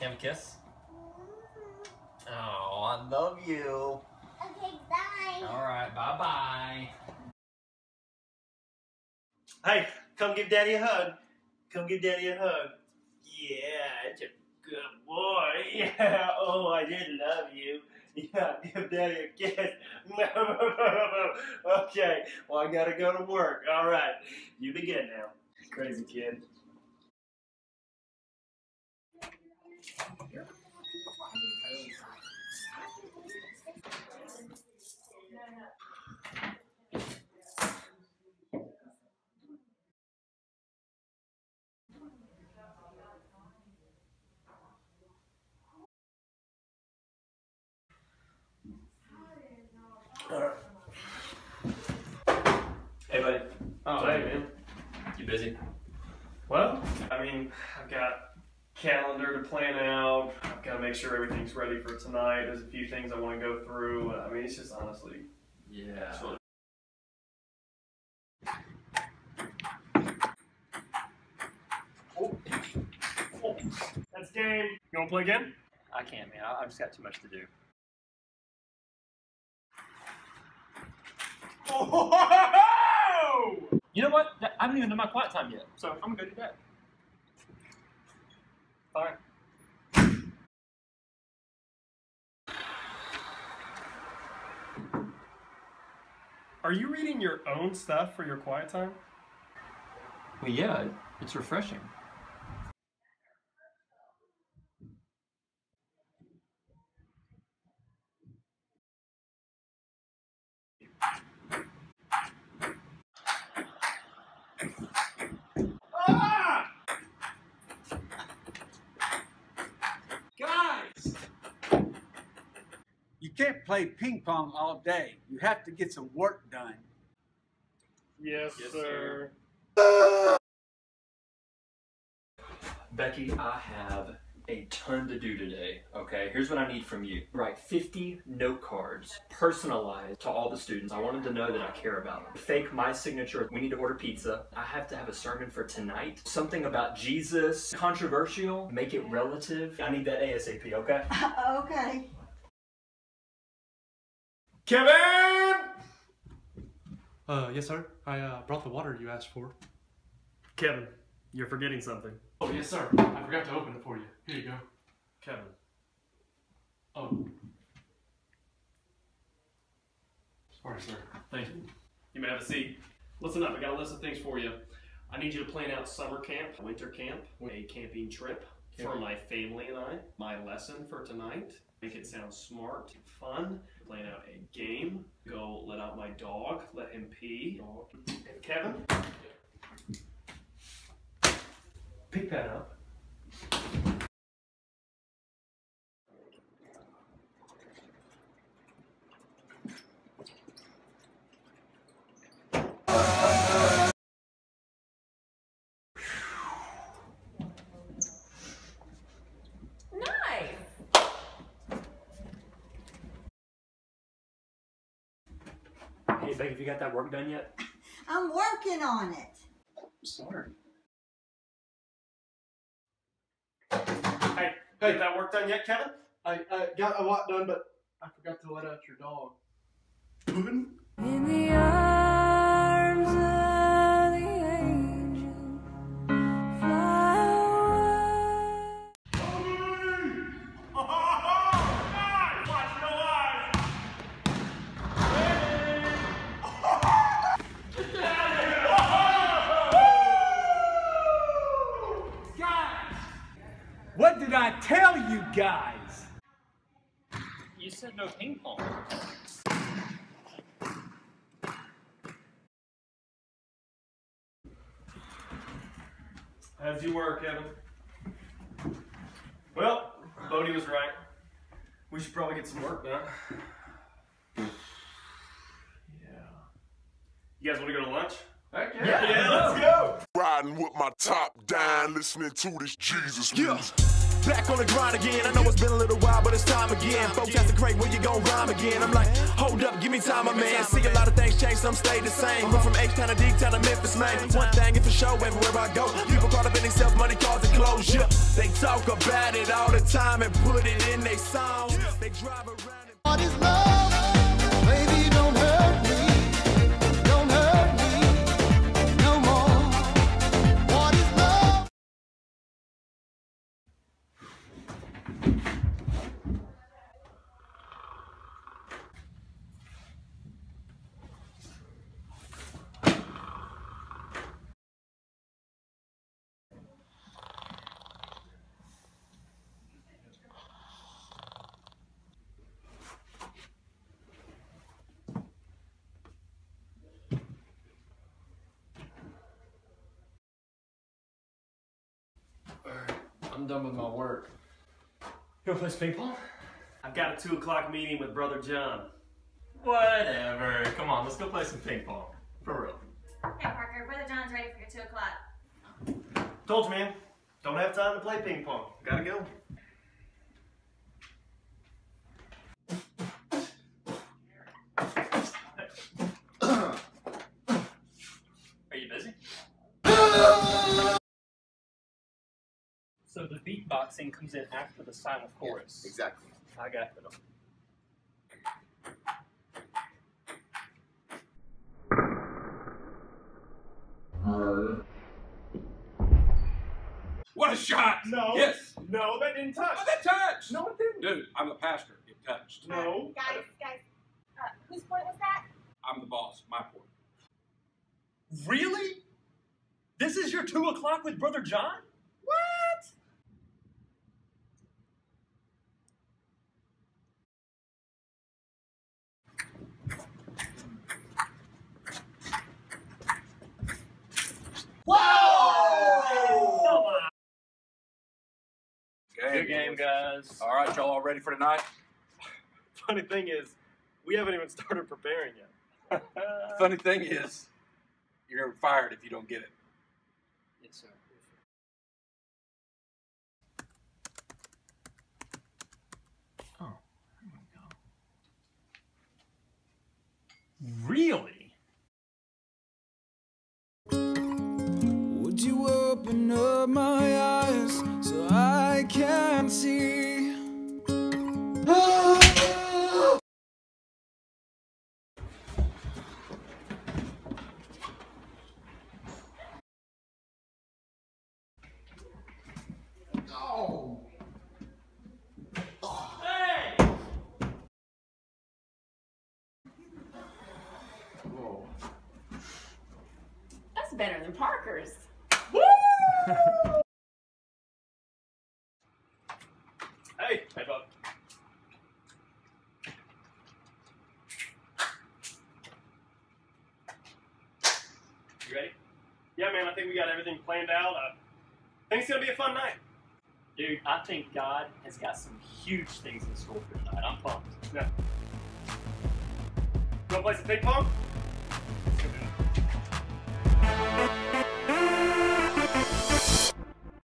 Have a kiss? Oh, I love you. Okay, bye. All right, bye-bye. Hey, come give Daddy a hug. Come give Daddy a hug. Yeah, it's a good boy. Yeah, oh, I did love you. Yeah, give Daddy a kiss. Okay, well, I gotta go to work. All right, you begin now. Crazy kid. Hey, buddy. Oh, hey, man. You busy? Well, I mean, I've got calendar to plan out. I've got to make sure everything's ready for tonight. There's a few things I want to go through. I mean, it's just honestly. Yeah. Oh, that's game. You want to play again? I can't, man. I've just got too much to do. Oh! You know what? I haven't even done my quiet time yet, so I'm gonna go do that. Fine. Are you reading your own stuff for your quiet time? Well, yeah, it's refreshing. Ah! Guys! You can't play ping pong all day. You have to get some work done. Yes, Yes, sir. Becky, I have a ton to do today, okay? Here's what I need from you. Write 50 note cards, personalized to all the students. I want them to know that I care about them. Fake my signature. We need to order pizza. I have to have a sermon for tonight. Something about Jesus. Controversial. Make it relative. I need that ASAP, okay? Okay. Kevin! Yes, sir. I brought the water you asked for. Kevin, you're forgetting something. Oh, yes, sir. I forgot to open it for you. Here you go. Kevin. Oh. Sorry, sir. Thank you. You may have a seat. Listen up, I got a list of things for you. I need you to plan out summer camp, winter camp, a camping trip for my family and I, my lesson for tonight. Make it sound smart, fun. Plan out a game. Go let out my dog, let him pee. And Kevin, pick that up. Hey, Becky, have you got that work done yet? I'm working on it. Smart. Hey, get that work done yet, Kevin? I got a lot done, but I forgot to let out your dog. Puddin'? In the arms of the angel, fly Watch no eyes! Guys! What did I tell you guys? You said no ping pong. As you were, Kevin. Well, Bodie was right. We should probably get some work done. Yeah. You guys want to go to lunch? Heck Yeah, let's go! Riding with my top down, listening to this Jesus music. Back on the grind again. I know it's been a little while, but it's time again. Folks asking Craig, when you gon' rhyme again? I'm like, hold up, give me time, my man. See a lot of things change some stayed the same. Went from H-Town to D-Town to Memphis, man. One thing is for sure, everywhere I go, people caught up in themselves, money, cars, and clothes, yeah. They talk about it all the time and put it in their songs. They drive around and... What is love? Baby, don't hurt me. Don't hurt me no more. What is love? I'm done with my work. You wanna play some ping pong? I've got a 2 o'clock meeting with Brother John. Whatever. Come on, let's go play some ping pong. For real. Hey Parker, Brother John's ready for your 2 o'clock. Told you, man. Don't have time to play ping pong. Gotta go. Are you busy? So the beatboxing comes in after the silent chorus. Exactly. I got it. What a shot! No. Yes. No, that didn't touch. Oh, that touched! No, it didn't. Dude, I'm the pastor. It touched. No. Guys, whose point was that? I'm the boss. My point. Really? This is your 2 o'clock with Brother John? What? Good game, guys. All right, y'all all ready for tonight? Funny thing is, we haven't even started preparing yet. Funny thing is, you're gonna be fired if you don't get it. Yes, sir. Oh, there we go. Really? Would you open up my eyes so I can see? That's better than Parker's. Hey, bud. You ready? Yeah, man, I think we got everything planned out. I think it's gonna be a fun night. Dude, I think God has got some huge things in store for tonight. I'm pumped. Yeah. You wanna play some ping pong?